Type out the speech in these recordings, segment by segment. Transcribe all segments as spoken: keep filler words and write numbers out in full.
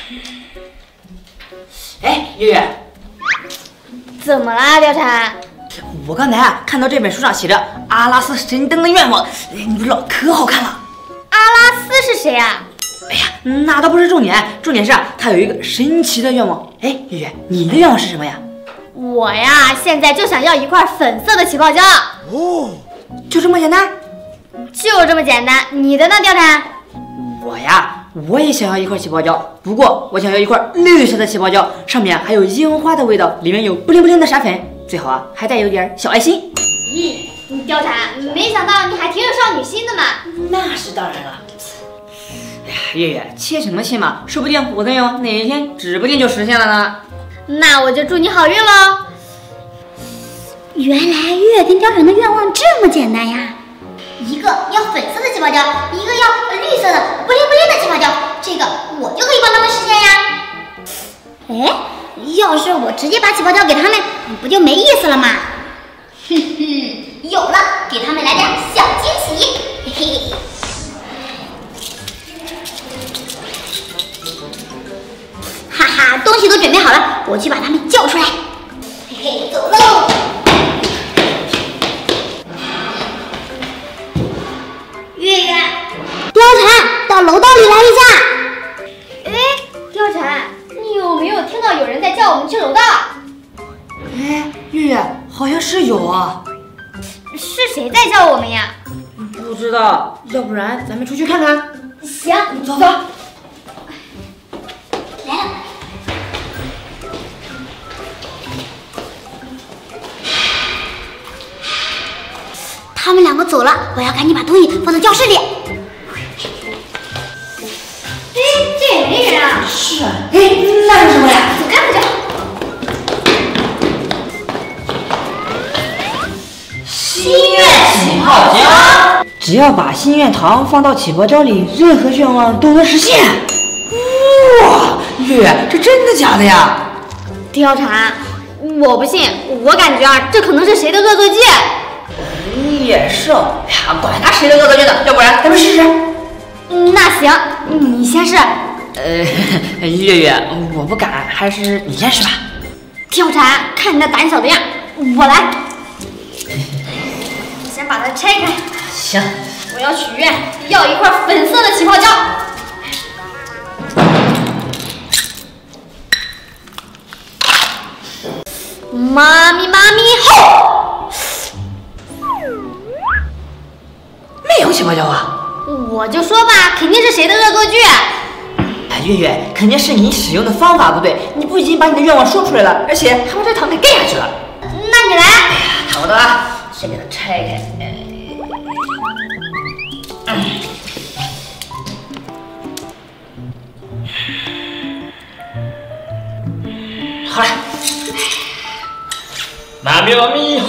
哎，月月， 怎么啦，貂蝉？ 我刚才啊看到这本书上写着阿拉斯神灯的愿望，你不知道可好看了。 阿拉斯是谁啊？ 哎呀，那倒不是重点，重点是啊，他有一个神奇的愿望。哎，月月，你的愿望是什么呀？ 我呀，现在就想要一块粉色的起泡胶。 哦，就这么简单？ 就这么简单。你的呢，貂蝉？ 我呀，我也想要一块起泡胶，不过我想要一块绿色的起泡胶，上面还有樱花的味道，里面有不灵不灵的闪粉，最好啊还带有点小爱心。 咦，貂蝉，没想到你还挺有少女心的嘛。 那是当然了。哎呀，月月，切什么切嘛？说不定我的愿望哪一天指不定就实现了呢。 那我就祝你好运喽。 原来月月跟貂蝉的愿望这么简单呀！一个要粉色的起泡胶，一个要绿色的不灵不灵的起泡胶，这个我就可以帮他们实现呀。哎，要是我直接把起泡胶给他们，不就没意思了吗？哼哼，有了，给他们来点小惊喜，嘿嘿。哈哈，东西都准备好了，我去把他们叫出来。嘿嘿，走喽！月月，貂蝉，到楼道里来一下。 哎，貂蝉，你有没有听到有人在叫我们去楼道？ 哎，月月，好像是有啊。 是谁在叫我们呀？ 不知道，要不然咱们出去看看。 行， 走走。 来了。他们两个走了，我要赶紧把东西放到教室里。 哎，这也没人啊。 是啊，哎，那是什么呀？ 走开不就？ 心愿起泡胶，只要把心愿糖放到起泡胶里，任何愿望都能实现。哇，月月，这真的假的呀？ 貂蝉，我不信，我感觉啊，这可能是谁的恶作剧。 也是哦，哎呀，管他谁的恶作剧呢，要不然咱们试试。 嗯，那行，你先试。 呃，月月，我不敢，还是你先试吧。 貂蝉，看你那胆小的样，我来。先把它拆开。 行， 我要许愿，要一块粉色的起泡胶。妈咪妈咪吼！ 没有起泡胶啊。 我就说吧，肯定是谁的恶作剧。 哎，月月，肯定是你使用的方法不对，你不仅把你的愿望说出来了，而且还把这糖给盖下去了。 那你来。 哎呀，看我的啊，先给它拆开。嗯好了，妈咪妈咪吼！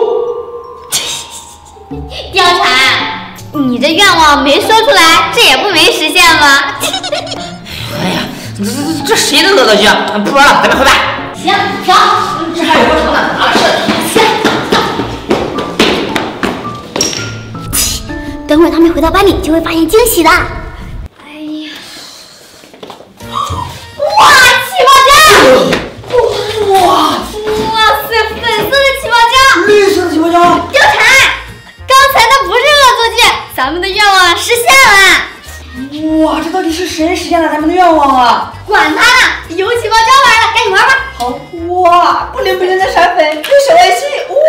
貂蝉，你这愿望没说出来，这也不没实现吗？ 哎呀，这这这谁的恶作剧啊？不玩了，咱们回班。 行，走。 这还有多长呢？拿了是。 行。 等会儿他们回到班里就会发现惊喜的。 哎呀！哇，起泡胶！ 哇！ 哇塞，粉色的起泡胶！ 绿色的起泡胶！ 貂蝉，刚才那不是恶作剧，咱们的愿望实现了！ 哇，这到底是谁实现了咱们的愿望啊？ 管他呢，有起泡胶玩了，赶紧玩吧！ 好，哇，不灵不灵的闪粉，有小爱心，